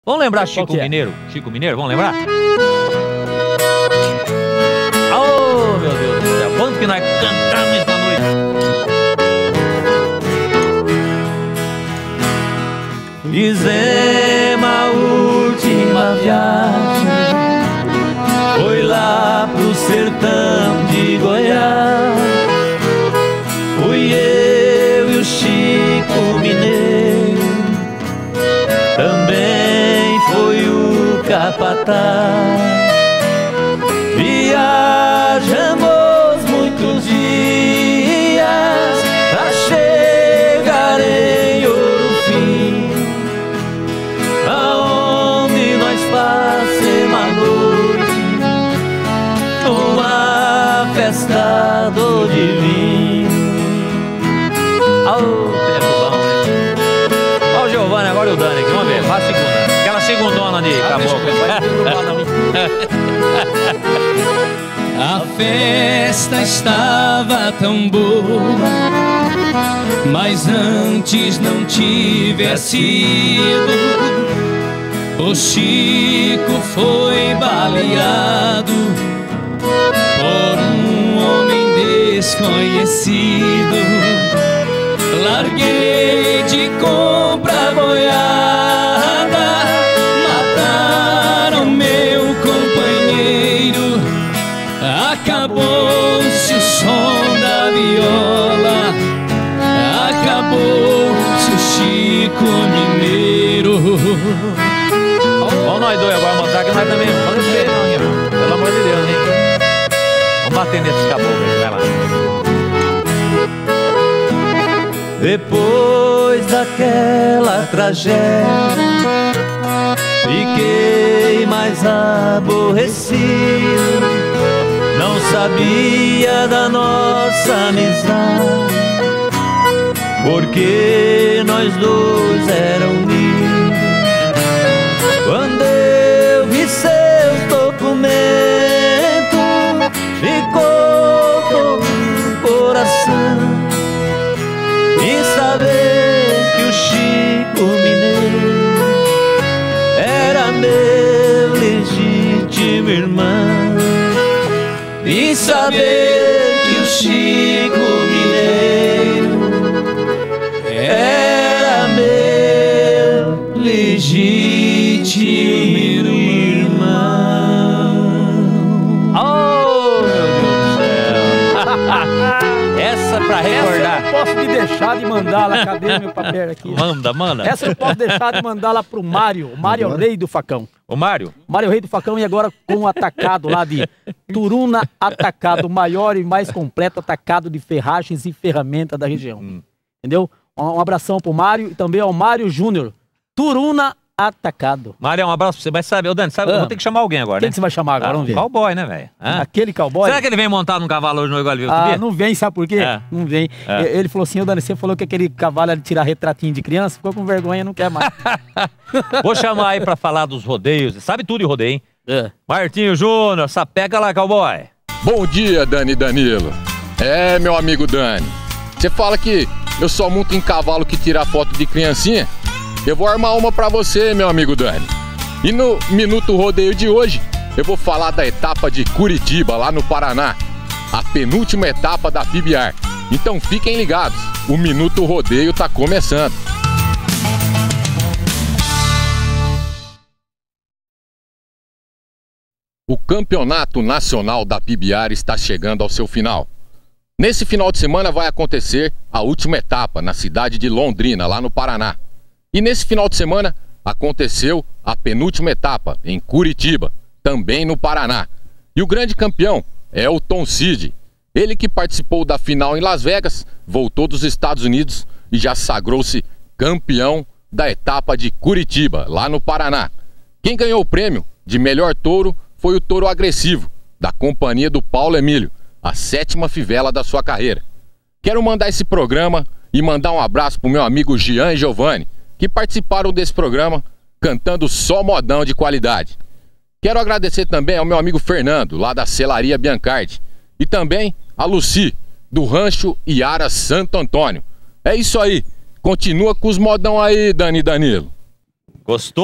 Vamos lembrar Chico Mineiro? Chico Mineiro, vamos lembrar? Oh, meu Deus do céu. Quanto que nós cantamos essa noite? Fizemos a última viagem, foi lá pro sertão de Goiás. Fui eu e o Chico Mineiro, também foi o capataz. Viajamos muitos dias pra chegar em Ouro Fino, aonde nós passemos a noite numa festa do divino. Oh, tempo bom, hein? Ó o Giovanni agora e o Dani aqui, vamos ver, faz a segunda. Aquela segundona ali, acabou. A festa estava tão boa, mas antes não tivesse ido. O Chico foi baleado por um homem desconhecido. Larguei de compra boiada, mataram meu companheiro. Acabou-se o som da viola, acabou-se o Chico Mineiro. Vamos nós dois agora mostrar que nós também vamos fazer isso aí, não, irmão. Pelo amor de Deus, hein? Vamos bater nesses caboclos aí, vai lá. Depois daquela tragédia, fiquei mais aborrecido. Não sabia da nossa amizade, porque nós dois éramos unidos. Quando eu vi seus documentos, ficou com o coração em saber que o Chico Mineiro era meu legítimo irmão. Em saber que o Chico Mineiro era meu legítimo irmão. Oh, meu Deus do céu. Essa pra recordar. Essa eu posso me deixar de mandá-la. Cadê meu papel aqui? Manda. Essa eu posso deixar de mandá-la pro Mário. O Mário é o rei do facão. O Mário? Mário é o rei do facão, e agora com um atacado lá de Turuna Atacado, o maior e mais completo atacado de ferragens e ferramentas da região. Entendeu? Um abração pro Mário e também ao Mário Júnior. Turuna Atacado. Mário, um abraço pra você. Mas sabe, ô Dani, sabe, eu vou ter que chamar alguém agora, Quem né? que você vai chamar agora? Vamos ver. Cowboy, né, velho? Aquele cowboy? Será que ele vem montar num cavalo hoje no igual viu? Não vem, sabe por quê? Não vem. Ele falou assim, ô Dani, você falou que aquele cavalo era de tirar retratinho de criança, ficou com vergonha, não quer mais. Vou chamar aí pra falar dos rodeios. Sabe tudo de rodeio, hein? Martinho Júnior, sapeca lá, cowboy. Bom dia, Dani Danilo. Meu amigo Dani. Você fala que eu só monto em cavalo que tira foto de criancinha? Eu vou armar uma pra você, meu amigo Dani. E no Minuto Rodeio de hoje, eu vou falar da etapa de Curitiba, lá no Paraná. A penúltima etapa da PBR. Então fiquem ligados, o Minuto Rodeio tá começando. O Campeonato Nacional da PBR está chegando ao seu final. Nesse final de semana vai acontecer a última etapa na cidade de Londrina, lá no Paraná. E nesse final de semana aconteceu a penúltima etapa em Curitiba, também no Paraná. E o grande campeão é o Tom Cid. Ele que participou da final em Las Vegas, voltou dos Estados Unidos e já sagrou-se campeão da etapa de Curitiba, lá no Paraná. Quem ganhou o prêmio de melhor touro foi o touro agressivo, da companhia do Paulo Emílio, a 7ª fivela da sua carreira. Quero mandar esse programa e mandar um abraço pro meu amigo Jean e Giovanni, que participaram desse programa cantando só modão de qualidade. Quero agradecer também ao meu amigo Fernando, lá da Selaria Biancardi, e também a Luci, do Rancho Iara Santo Antônio. É isso aí, continua com os modão aí, Dani Danilo. Gostou?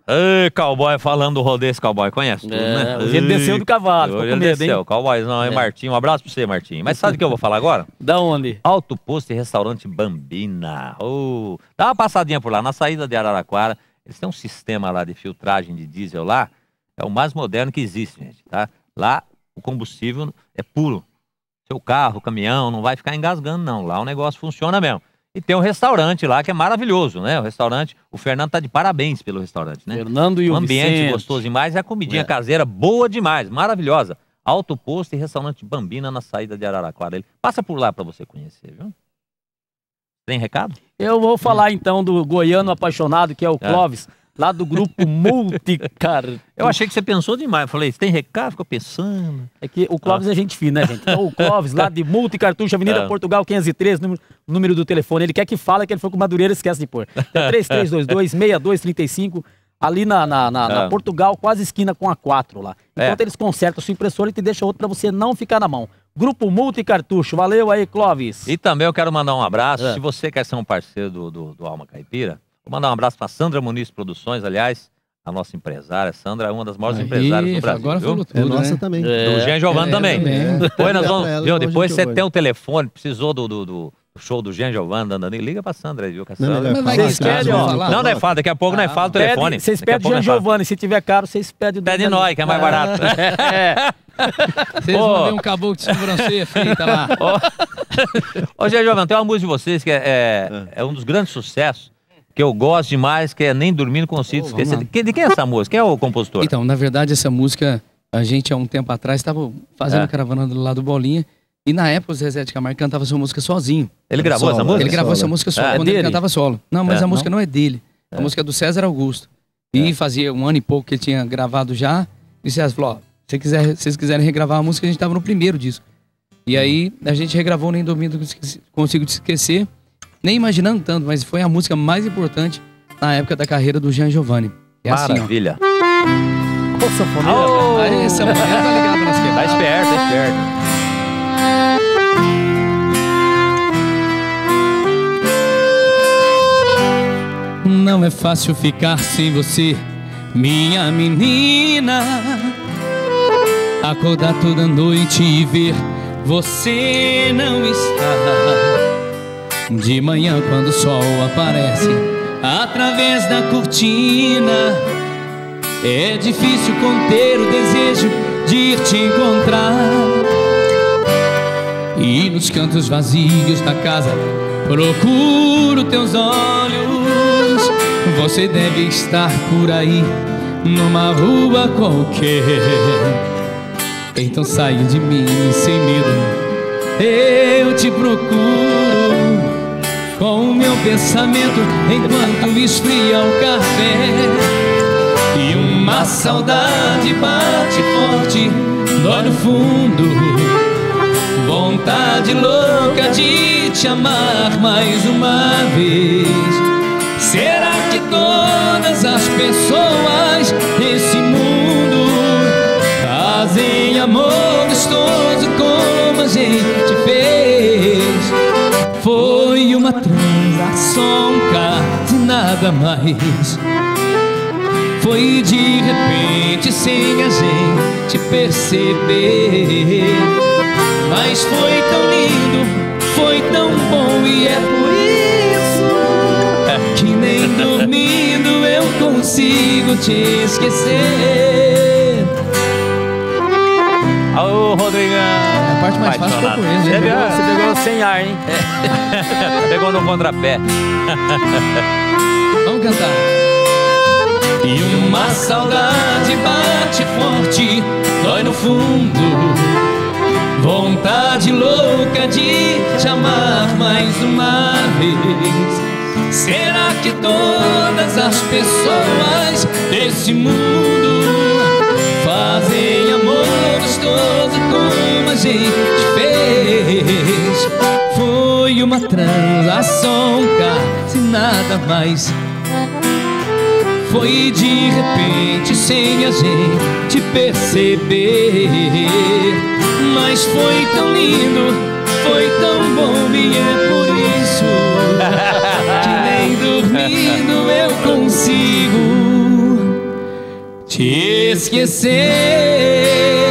Ei, cowboy falando do rodeio, esse cowboy conhece tudo, né? Hoje ele desceu do cavalo, ficou Hoje com ele medo, hein? desceu, cowboyzão, hein, Martinho? Um abraço pra você, Martinho. Mas sabe o que eu vou falar agora? Da onde? Alto Posto e Restaurante Bambina. Dá uma passadinha por lá, na saída de Araraquara. Eles têm um sistema lá de filtragem de diesel lá, é o mais moderno que existe, gente, tá? Lá o combustível é puro. Seu carro, caminhão, não vai ficar engasgando, não. Lá o negócio funciona mesmo. E tem um restaurante lá que é maravilhoso, né? O restaurante, o Fernando tá de parabéns pelo restaurante, né? Fernando e o ambiente Vicente. gostoso demais e a comidinha caseira boa demais, maravilhosa. Alto Posto e Restaurante Bambina na saída de Araraquara. Ele passa por lá para você conhecer, viu? Tem recado? Eu vou falar então do goiano apaixonado, que é o Clóvis, lá do grupo Multicar. Eu achei que você pensou demais. Eu falei, você tem recado? Ficou pensando. É que o Clóvis é gente fina, né, gente? Então o Clóvis, lá de Multicartucho, Avenida Portugal 513, número do telefone. Ele quer que fala que ele foi com Madureira, esquece de pôr. É 3322-6235, ali na Portugal, quase esquina com a 4 lá. Enquanto eles consertam a sua impressora e te deixam outro pra você não ficar na mão. Grupo Multicartucho, valeu aí, Clóvis. E também eu quero mandar um abraço, se você quer ser um parceiro do Alma Caipira, vou mandar um abraço para Sandra Muniz Produções, aliás, a nossa empresária. Sandra é uma das maiores empresárias do Brasil. Agora falou tudo, nossa né? também. Do Jean Giovanni também. Depois, nós vamos, ela, viu? igual Depois a você gente tem o telefone, precisou do show do Jean Giovanni, liga pra Sandra aí, viu? Que a Não, Sandra... melhor Mas vai falar, Vocês cara, pedem, vamos ó. falar. Não, não é fala, daqui a pouco não é fala o telefone. Vocês Daqui a pedem pouco Jean nós fala. Giovanni, se tiver caro, vocês pedem... Pede nós, que é mais barato. Vocês vão ver um caboclo de sobrancelha feita lá. Ô, Jean Giovanni, tem uma música de vocês que é um dos grandes sucessos, que eu gosto demais, que é Nem Dormindo Consigo Esquecer. De quem é essa música? Quem é o compositor? Então, na verdade, essa música, a gente há um tempo atrás estava fazendo caravana do lado do Bolinha, e na época o Zezé de Camargo cantava essa música sozinho. Ele gravou essa música? Ele gravou essa música solo, quando ele dele? cantava solo. Não, mas a música não? não é dele. A música é do César Augusto. E fazia um ano e pouco que ele tinha gravado já, e o César falou, ó, se vocês quiserem regravar a música, a gente estava no primeiro disco. E aí, a gente regravou Nem Dormindo Consigo Te Esquecer, nem imaginando tanto, mas foi a música mais importante na época da carreira do Jean Giovanni. É Maravilha. Ô, sanfoneiro. Oh, assim, ó. Aí, sanfoneiro tá ligado nas tá quebradas. esperto, tá esperto. Não é fácil ficar sem você, minha menina. Acordar toda noite e ver você não está. De manhã quando o sol aparece através da cortina, é difícil conter o desejo de ir te encontrar. E nos cantos vazios da casa procuro teus olhos. Você deve estar por aí, numa rua qualquer. Então saia de mim sem medo, eu te procuro com o meu pensamento enquanto esfria o café. E uma saudade bate forte, dói no fundo, vontade louca de te amar mais uma vez. Será que todas as pessoas nesse mundo fazem amor gostoso como a gente fez? Foi uma transação, e nada mais. Foi de repente, sem a gente perceber. Mas foi tão lindo, foi tão bom, e é por isso que nem dormindo eu consigo te esquecer. Alô, Rodrigão. A parte mais fácil ficou com ele, Você né? Você pegou sem ar, hein? pegou no contrapé. Vamos cantar. E uma saudade bate forte, dói no fundo, vontade louca de te amar mais uma vez. Será que todas as pessoas desse mundo fazem amor gostoso como a gente fez? Foi uma transação, quase nada mais. Foi de repente, sem a gente perceber. Mas foi tão lindo, foi tão bom, e é por isso que nem dormindo eu consigo te esquecer.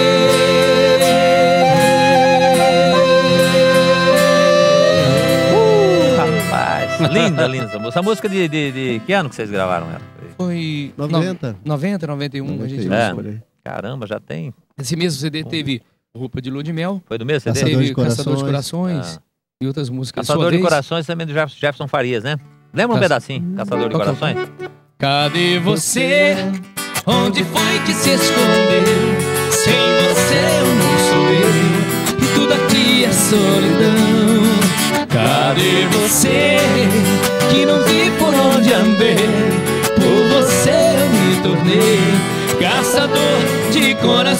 Rapaz, linda, linda essa música. Essa música de que ano que vocês gravaram ela? Foi 90. 90, 91. A gente É. por aí. Caramba, já tem. Esse mesmo CD teve Roupa de Lua de Mel, Foi do mesmo CD? Caçador de teve Caçador de Corações. Corações e outras músicas. Caçador Sua de Vez. Corações também do Jefferson Farias, né? Lembra um pedacinho? Caçador de Qual que é o- Corações? Cadê você? Onde foi que se escondeu? Sem você eu não sou eu, e tudo aqui é solidão. Cadê você? Que não vi por onde andei, por você eu me tornei caçador de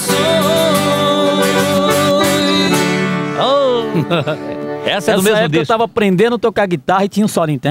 corações. Oh! Essa é do Nessa mesmo época eu disco. tava aprendendo a tocar guitarra e tinha um solinho.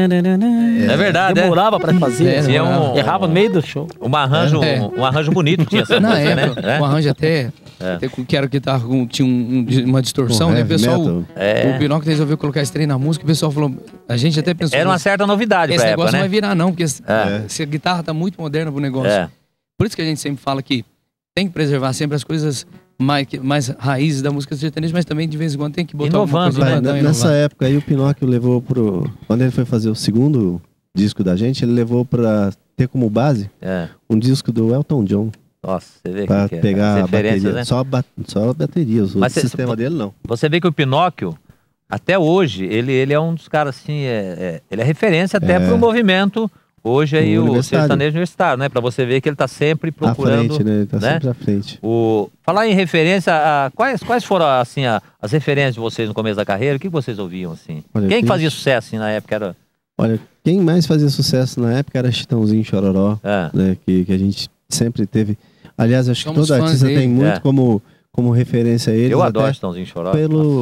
É verdade, Demorava pra fazer. Tinha um- Errava no meio do show. Um arranjo, É. um arranjo bonito tinha essa Na música, época, né? o arranjo até que era que tava tinha uma distorção, né? O heavy pessoal, metal. o Pinóquio resolveu colocar esse trem na música, o pessoal falou, a gente até pensou, Era uma certa novidade esse pra negócio época, não vai né? virar não, porque É. se a guitarra tá muito moderna pro negócio. É. Por isso que a gente sempre fala que tem que preservar sempre as coisas mais raízes da música sertaneja, mas também de vez em quando tem que botar Inovando, alguma coisa né? inovando, Nessa inovar. época aí o Pinóquio levou pro... Quando ele foi fazer o segundo disco da gente, ele levou pra ter como base É. um disco do Elton John. Nossa, você vê Pra que é. pegar As a referências, bateria. né? Só a bateria, o Mas cê- sistema dele não. Você vê que o Pinóquio, até hoje, ele é um dos caras assim, ele é referência até pro movimento hoje aí, o Universitário. sertanejo universitário, né? Pra você ver que ele tá sempre À procurando. frente, né? Ele tá né? sempre à frente. Falar em referência, quais foram assim, as referências de vocês no começo da carreira? O que vocês ouviam assim? Olha, Quem que tem- fazia sucesso assim, na época? Era... Olha, quem mais fazia sucesso na época era Chitãozinho e Chororó, É. né? Que a gente sempre teve. Aliás, acho Somos que todo fãs artista dele. tem muito É. como referência a eles. Eu até adoro Chitãozinho e Chororó.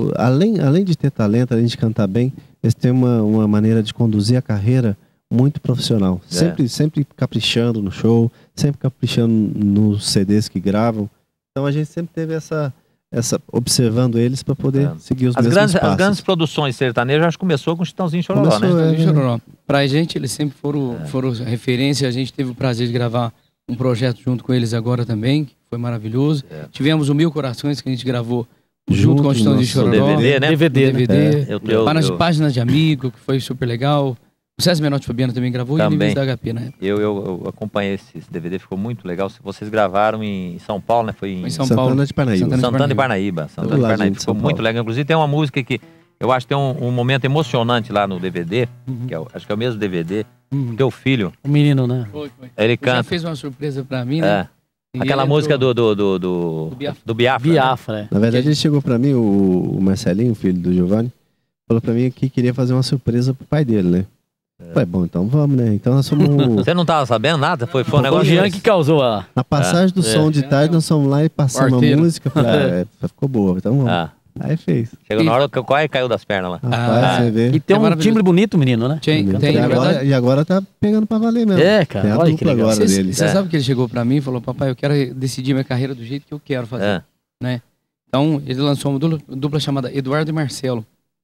além de ter talento, além de cantar bem, eles têm uma maneira de conduzir a carreira muito profissional. É. Sempre caprichando no show, sempre caprichando nos CDs que gravam. Então a gente sempre teve essa observando eles para poder seguir os As mesmos passos. grandes produções sertanejas, acho que começou com Chitãozinho e Chororó, Começou, né? é. Chororó. Pra gente, eles sempre foram referência. A gente teve o prazer de gravar um projeto junto com eles agora também, que foi maravilhoso. Tivemos o Mil Corações, que a gente gravou junto com o Chitãozinho e nosso Chororó. DVD, né? DVD, né? DVD. Páginas de Amigo, que foi super legal. O César Menotti e Fabiano também gravou, Também. e Níveis da HP, né? Eu acompanhei esse DVD, ficou muito legal. Vocês gravaram em São Paulo, né? Foi em Foi em São Santana Paulo. de Parnaíba. Santana de Parnaíba. Santana de lá, Parnaíba. gente, Ficou São muito Paulo. legal. Inclusive tem uma música que eu acho que tem um momento emocionante lá no DVD, que acho que é o mesmo DVD, teu filho, O menino, né? Foi. ele Já canta. fez uma surpresa pra mim, né? É, E aquela ele música entrou- do Biafra. né? Biafra, é. Na verdade, ele chegou pra mim, o Marcelinho, filho do Giovanni, falou pra mim que queria fazer uma surpresa pro pai dele, né? Falei, bom, então vamos, né? Então nós somos... Você não tava sabendo nada? Foi um O negócio Jean desse. que causou a... Na passagem do som de tarde, nós fomos lá e passamos a Quarteiro. música. Falei, ficou boa, então vamos. Ah, Aí fez. chegou na hora que o quase caiu das pernas lá. Rapaz, você vê. E tem É um maravilhoso. timbre bonito, menino, né? Tem, e, na agora, verdade. e agora tá pegando pra valer mesmo. É, cara, Tem a olha que dupla legal. agora Você dele. sabe que ele chegou pra mim e falou, papai, eu quero decidir minha carreira do jeito que eu quero fazer, É. né? Então, ele lançou uma dupla chamada Eduardo e Marcelo.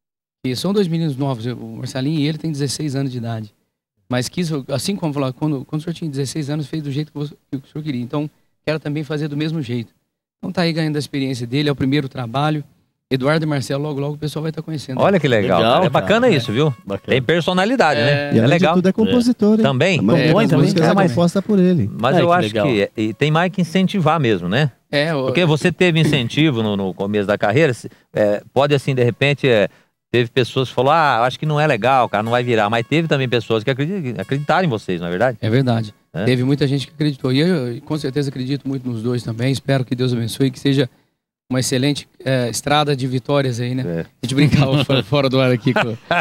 E são dois meninos novos, o Marcelinho e ele tem 16 anos de idade. Mas quis, assim como falar, quando o senhor tinha 16 anos, fez do jeito que o senhor queria. Então, quero também fazer do mesmo jeito. Então tá aí ganhando a experiência dele, é o primeiro trabalho. Eduardo e Marcelo, logo o pessoal vai estar conhecendo. Olha que legal. Legal, cara. É bacana cara. isso, viu? Bacana. Tem personalidade, né? E É além legal. de tudo é compositor, hein? Também. A maioria Compõe das também, músicas é cara, mas- composta por ele. Mas Ai, eu que acho legal. que e tem mais que incentivar mesmo, né? Porque você teve incentivo no começo da carreira, pode assim, de repente, teve pessoas que falaram, acho que não é legal, cara, não vai virar. Mas teve também pessoas que acreditaram em vocês, não é verdade? É verdade. É? Teve muita gente que acreditou. E eu, com certeza, acredito muito nos dois também. Espero que Deus abençoe, que seja uma excelente estrada de vitórias aí, né? É. A gente brincava fora do ar aqui,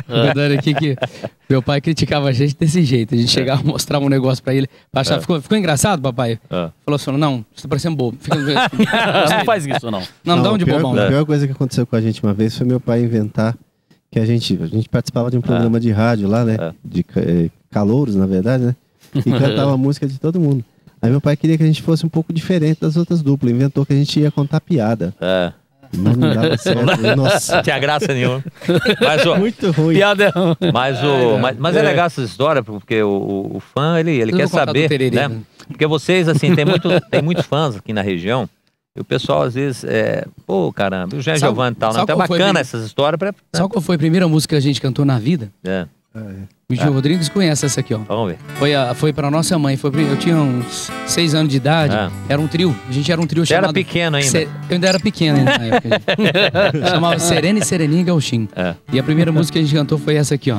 que meu pai criticava a gente desse jeito. A gente chegava, mostrava um negócio pra ele, pra achar, ficou engraçado, papai? Falou assim, não, você tá parecendo bobo. Não faz isso, não. Não dá um de a bobão. pior coisa que aconteceu com a gente uma vez foi meu pai inventar que a gente participava de um programa de rádio lá, né? De calouros, na verdade, né? E cantava a música de todo mundo. Aí meu pai queria que a gente fosse um pouco diferente das outras duplas. Inventou que a gente ia contar piada. É. Mas não dava certo. Nossa, Não tinha graça nenhuma. Mas, muito ruim. Piada é ruim. mas é legal essa história, porque o fã, ele quer Vou contar do saber, Tererê, né? né? Porque vocês, assim, tem muitos fãs aqui na região. E o pessoal, às vezes, pô, caramba, o Jean Giovanni e tal, né? Então é bacana essas histórias. Sabe qual foi a primeira música que a gente cantou na vida? O Gil Rodrigues conhece essa aqui, ó. Vamos ver. Foi pra nossa mãe. Eu tinha uns 6 anos de idade. Era um trio. A gente era um trio chamado... Você era pequeno ainda. Eu ainda era pequeno ainda na época. Chamava Serena e Sereninha Gauchinho. E a primeira música que a gente cantou foi essa aqui, ó.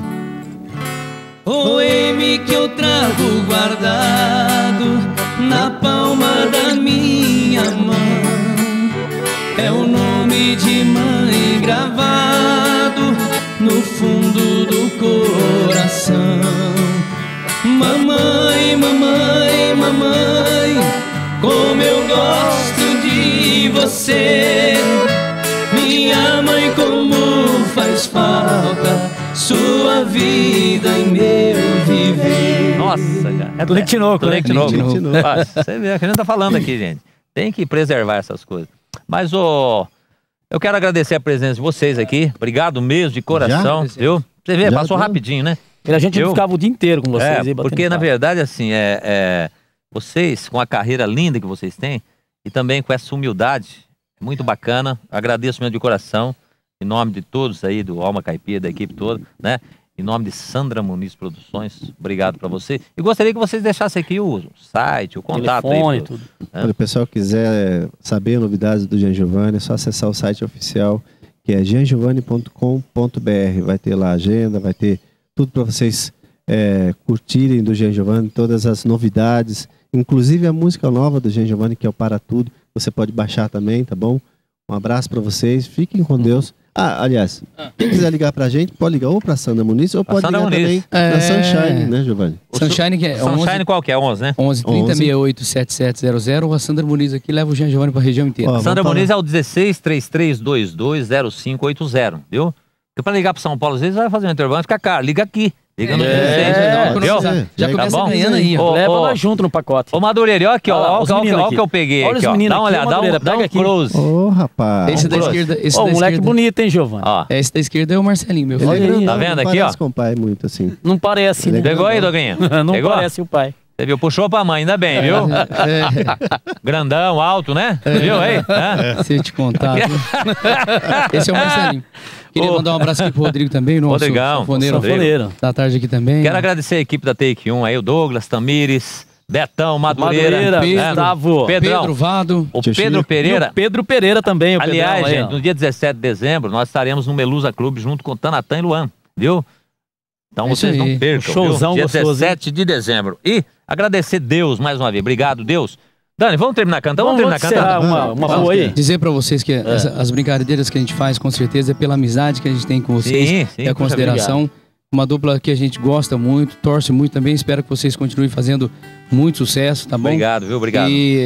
Oi-me que eu trago guardado na palma da minha mão. É o nome de mãe gravado no fundo do coração. Mamãe, mamãe, mamãe, como eu gosto de você. Minha mãe, como faz falta sua vida em meu viver. Nossa, cara. É do Leite Tinoco, né? Você vê o que a gente tá falando aqui, gente. Tem que preservar essas coisas. Mas, eu quero agradecer a presença de vocês aqui. Obrigado mesmo, de coração, viu? Você vê, passou rapidinho, né? A gente ficava o dia inteiro com vocês. Porque, na verdade, assim, vocês, com a carreira linda que vocês têm, e também com essa humildade, é muito bacana. Agradeço mesmo de coração, em nome de todos aí, do Alma Caipira, da equipe toda, né? Em nome de Sandra Muniz Produções, obrigado pra você. E gostaria que vocês deixassem aqui o site, o contato. Telefone, aí. Tudo. Se o pessoal quiser saber novidades do Jean Giovanni, é só acessar o site oficial, que é jeangiovanni.com.br. Vai ter lá a agenda, vai ter tudo para vocês curtirem do Jean Giovanni, todas as novidades, inclusive a música nova do Jean Giovanni, que é o Para Tudo. Você pode baixar também, tá bom? Um abraço para vocês, fiquem com Deus. Aliás, quem quiser ligar pra gente, pode ligar ou pra Sandra Muniz, ou pode ligar também na Sunshine, né, Giovanni? Sunshine, que é Sunshine qual que é? 11, né? 11 30 68 7700. A Sandra Muniz aqui leva o Jean Giovanni pra região inteira. Sandra Muniz é o 16 3322 0580, viu? Porque pra ligar pro São Paulo, às vezes vai fazer um intervalo, fica caro. Liga aqui. Liga no 16. Já começa ganhando aí, ó. Leva lá junto no pacote. Ô, Madureira, olha aqui, ó. Olha o que eu peguei aqui, ó. Dá uma olhada, dá um close. Ô, rapaz. Esse da esquerda. Ô, moleque bonito, hein, Giovanni? Esse da esquerda é o Marcelinho, meu filho. Tá vendo aqui, ó? Não parece com o pai muito assim. Não parece, né? Pegou aí, Doguinha? Não parece o pai. Você viu? Puxou pra mãe, ainda bem, viu? Grandão, alto, né? Viu aí? Se eu te contar. Esse é o Marcelinho. Queria mandar um abraço aqui pro Rodrigo também, nosso sanfoneiro da tarde aqui também. Quero agradecer a equipe da Take 1 aí, o Douglas, Tamires, Betão, Madureira, Gustavo, Pedro Vado, o Pedro Pereira. E o Pedro Pereira também. Aliás, gente, no dia 17 de dezembro, nós estaremos no Melusa Clube junto com Tanatan e Luan, viu? Então vocês não percam, showzão dia gostoso, 17 de dezembro. E agradecer Deus mais uma vez. Obrigado, Deus. Dani, vamos terminar cantando? Vamos terminar cantando? Uma boa aí. Dizer pra vocês que as brincadeiras que a gente faz, com certeza, é pela amizade que a gente tem com vocês. Sim, e a consideração. Uma dupla que a gente gosta muito, torce muito também. Espero que vocês continuem fazendo muito sucesso, tá bom? Obrigado, viu? Obrigado.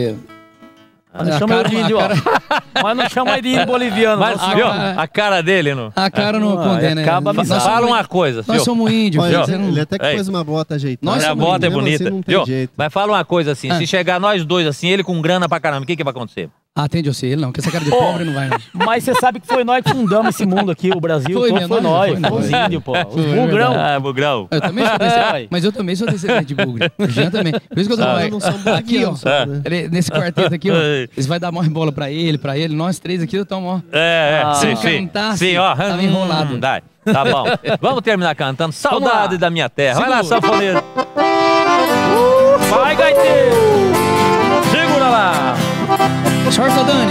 Mas não chama ele de índio, ó. Mas não chama ele de índio boliviano. Mas, viu? A cara dele, não? A cara não condena, né? Fala uma coisa, nós somos índios. Ele até que pôs uma bota ajeitada. A bota é bonita. Viu? Mas fala uma coisa assim, se chegar nós dois assim, ele com grana pra caramba, o que vai acontecer? Atende você, ele não, porque essa cara de pobre não vai, não. Mas você sabe que foi nós que fundamos esse mundo aqui, o Brasil. Foi nós. Os índios, pô. Os bugrão. Bugrão. Eu também sou descendente, mas eu também sou descendente de bugre. O Jean também. Por isso que eu tô aqui, ó. Nesse quarteto aqui, ó. Eles vão dar maior bola pra ele. Nós três aqui, estamos, ó. Sim, cantasse, ó. tava enrolado. Tá bom. Vamos terminar cantando Saudade da Minha Terra. Vai lá, sanfoneiro. Vai, gaiteiro. Segura lá. Sorte, Dani.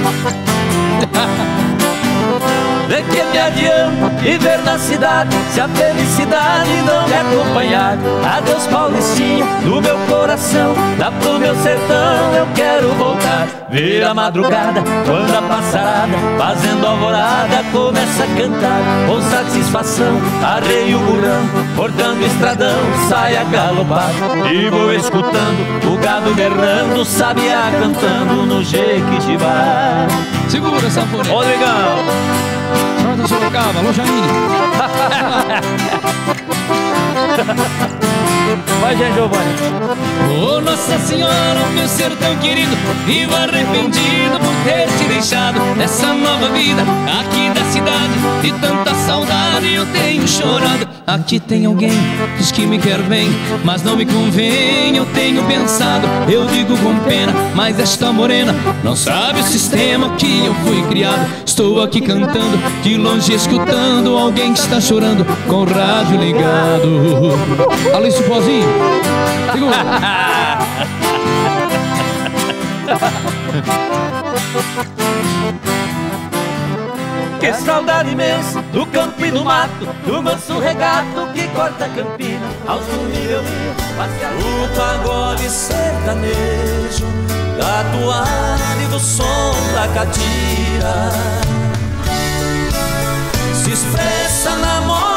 De que me adianta viver na cidade se a felicidade não me acompanhar? Adeus, Paulistinha, do meu coração, lá pro meu sertão eu quero voltar. Ver a madrugada, quando a passarada, fazendo alvorada, começa a cantar. Com satisfação, arreio o burão, cortando o estradão, sai a galopar. E vou escutando o gado berrando, sabiá cantando no Jequitibá. Segura, sanfoneiro. Rodrigão. de Sorocaba. Alô, Janine. Vai, gente, Giovanni. Oh, Nossa Senhora, meu sertão querido, vivo arrependido por ter te deixado nessa nova vida aqui da cidade. De tanta saudade eu tenho chorado. Aqui tem alguém, diz que me quer bem, mas não me convém, eu tenho pensado. Eu digo com pena, mas esta morena não sabe o sistema que eu fui criado. Estou aqui cantando, de longe escutando alguém que está chorando com o rádio ligado. Alô, Cipozinho. Segura. Que saudade imensa do campo e do mato, do manso regato que corta a campina ao subir eu rio, o pagode sertanejo da toada e do som da catira se expressa na moda